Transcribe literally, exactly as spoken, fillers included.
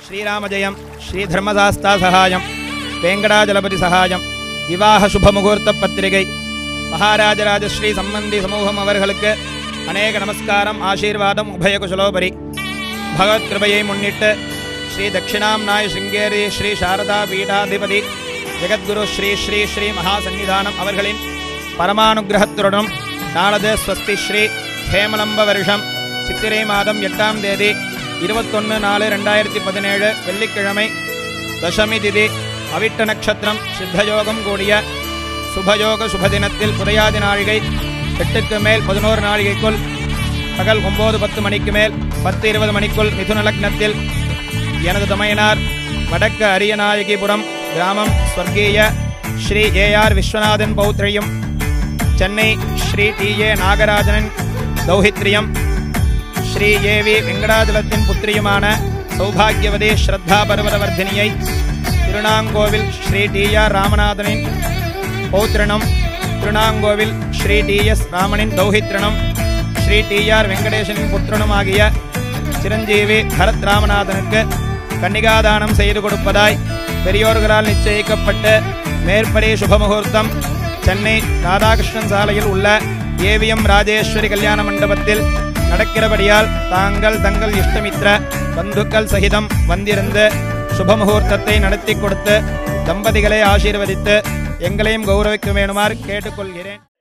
श्रीरामजयं श्रीधर्मशास्ता सहायं वेंकटाचलपति सहायं विवाह शुभमुहूर्त पत्रिकै महाराजराजश्री सम्बन्धी समूहम அவர்களுக்கு अनेक नमस्कारम आशीर्वादम उभयकुशलोपरि भगवत्कृपையை முன்னிட்டு श्री दक्षिणाम्नाय श्रृंगेरी श्री शारदा पीठाधिपति जगद्गुरु श्री श्री श्री महासन्निधानम அவர்களின் பரமானுகிரகத்துடன் நாளது ஸ்வஸ்தி ஸ்ரீ ஹேமலம்ப வருஷம் சித்திரை மாதம் எட்டாம் தேதி இருபத்தொன்று நாலு ரெண்டாயிரத்தி பதினேழு வெள்ளிக்கிழமை தசமி திதி அவிட்ட நட்சத்திரம் சித்தயோகம் கூடிய சுபயோக சுபதினத்தில் புதையாதி நாழிகை எட்டுக்கு மேல் பதினோரு நாழிகைக்குள் பகல் ஒன்பது பத்து மணிக்கு மேல் பத்து இருபது மணிக்குள் மிதுன லக்னத்தில் எனது தமையனார் வடக்கு அரியநாயகிபுரம் கிராமம் ஸ்வர்கீய ஸ்ரீ ஏ ஆர் விஸ்வநாதன் பௌத்ரியும் சென்னை ஸ்ரீ டி ஏ நாகராஜனின் தௌஹித்ரியம் ஸ்ரீ ஏ வி வெங்கடாஜலத்தின் புத்திரியுமான சௌபாகியவதி ஸ்ரத்தா பர்வதவர்தினியை திருநாங்கோவில் ஸ்ரீ டி ஆர் ராமநாதனின் பௌத்ரனும் திருநாங்கோவில் ஸ்ரீ டி எஸ் ராமனின் தௌஹித்ரனும் ஸ்ரீ டி ஆர் வெங்கடேசனின் புத்திரனும் ஆகிய சிரஞ்சீவி பரத் ராமநாதனுக்கு கன்னிகாதானம் செய்து கொடுப்பதாய் பெரியோர்களால் நிச்சயிக்கப்பட்டு மேற்படி சுபமுகூர்த்தம் சென்னை ராதாகிருஷ்ணன் சாலையில் உள்ள ஏவிஎம் ராஜேஸ்வரி கல்யாண மண்டபத்தில் நடக்கிறபடியால் தாங்கள் தங்கள் இஷ்டமித்திர பந்துக்கள் சகிதம் வந்திருந்து சுபமுகூர்த்தத்தை நடத்தி கொடுத்து தம்பதிகளை ஆசீர்வதித்து எங்களையும் கௌரவிக்க வேணுமாறு கேட்டுக்கொள்கிறேன்.